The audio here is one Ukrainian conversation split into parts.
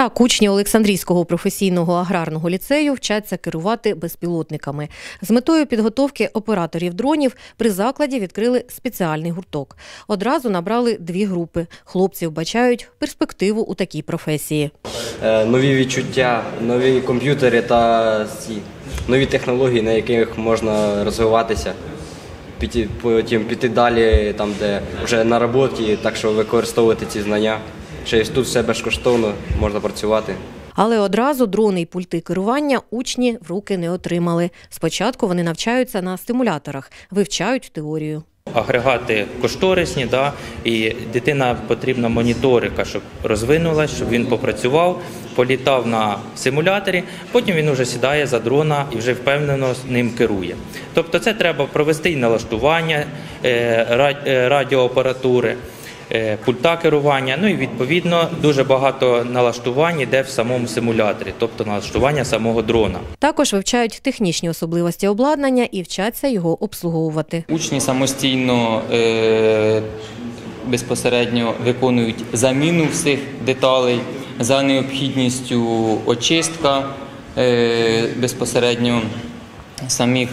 Так, учні Олександрійського професійного аграрного ліцею вчаться керувати безпілотниками. З метою підготовки операторів дронів при закладі відкрили спеціальний гурток. Одразу набрали 2 групи. Хлопці вбачають перспективу у такій професії. Нові відчуття, нові комп'ютери та нові технології, на яких можна розвиватися. Потім піти далі, там, де вже на роботі, так що використовувати ці знання. Ще й тут все безкоштовно, можна працювати. Але одразу дрони і пульти керування учні в руки не отримали. Спочатку вони навчаються на стимуляторах, вивчають теорію. Агрегати кошторисні, і дитина потрібна моніторика, щоб розвинулась, щоб він попрацював, політав на симуляторі, потім він вже сідає за дрона і вже впевнено ним керує. Тобто це треба провести і налаштування радіоапаратури, пульта керування, і відповідно дуже багато налаштувань йде в самому симуляторі, тобто налаштування самого дрона. Також вивчають технічні особливості обладнання і вчаться його обслуговувати. Учні самостійно безпосередньо виконують заміну всіх деталей, за необхідністю очистка безпосередньо самих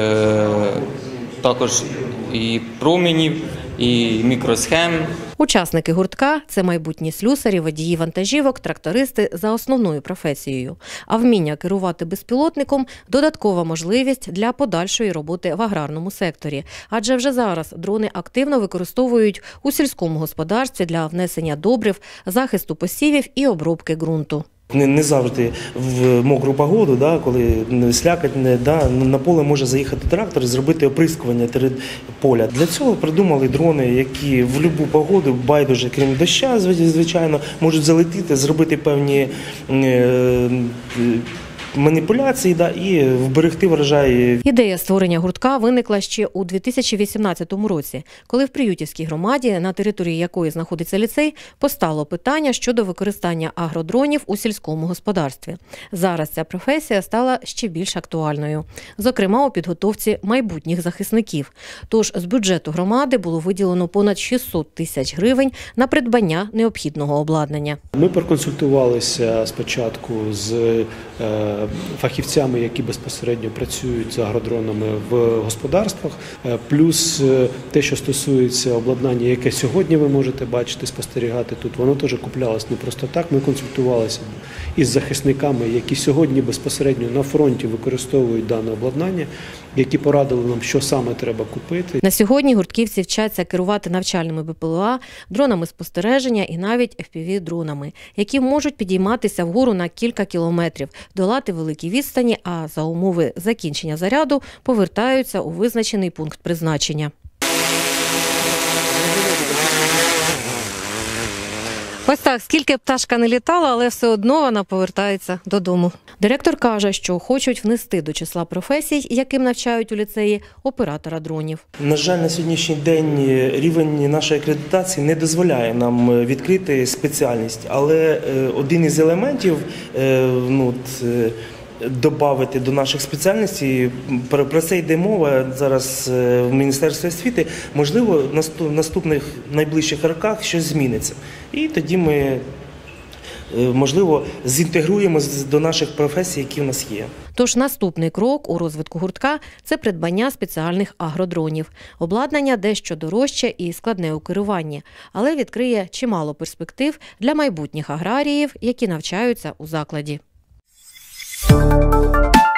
також і променів, і мікросхем. Учасники гуртка – це майбутні слюсарі, водії вантажівок, трактористи за основною професією. А вміння керувати безпілотником – додаткова можливість для подальшої роботи в аграрному секторі. Адже вже зараз дрони активно використовують у сільському господарстві для внесення добрив, захисту посівів і обробки ґрунту. Не завжди в мокру погоду, коли слякоть, на поле може заїхати трактор і зробити оприскування поля. Для цього придумали дрони, які в будь-яку погоду, байдуже, крім дощу, звичайно, можуть залетіти, зробити певні маніпуляції і вберегти врожай. Ідея створення гуртка виникла ще у 2018 році, коли в Приютівській громаді, на території якої знаходиться ліцей, постало питання щодо використання агродронів у сільському господарстві. Зараз ця професія стала ще більш актуальною, зокрема у підготовці майбутніх захисників. Тож з бюджету громади було виділено понад 600 тисяч гривень на придбання необхідного обладнання. Ми проконсультувалися спочатку з фахівцями, які безпосередньо працюють з агродронами в господарствах, плюс те, що стосується обладнання, яке сьогодні ви можете бачити, спостерігати тут, воно теж куплялось не просто так. Ми консультувалися із захисниками, які сьогодні безпосередньо на фронті використовують дане обладнання, які порадили нам, що саме треба купити. На сьогодні гуртківці вчаться керувати навчальними БПЛА, дронами спостереження і навіть FPV-дронами, які можуть підійматися вгору на кілька кілометрів, долати великі відстані, а за умови закінчення заряду повертаються у визначений пункт призначення. Ось так, скільки пташка не літала, але все одно вона повертається додому. Директор каже, що хочуть внести до числа професій, яким навчають у ліцеї, оператора дронів. На жаль, на сьогоднішній день рівень нашої акредитації не дозволяє нам відкрити спеціальність, але один із елементів додати до наших спеціальностей, про це йде мова зараз в Міністерстві освіти, можливо, в наступних найближчих роках щось зміниться. І тоді ми, можливо, зінтегруємо до наших професій, які в нас є. Тож наступний крок у розвитку гуртка – це придбання спеціальних агродронів. Обладнання дещо дорожче і складне у керуванні, але відкриє чимало перспектив для майбутніх аграріїв, які навчаються у закладі.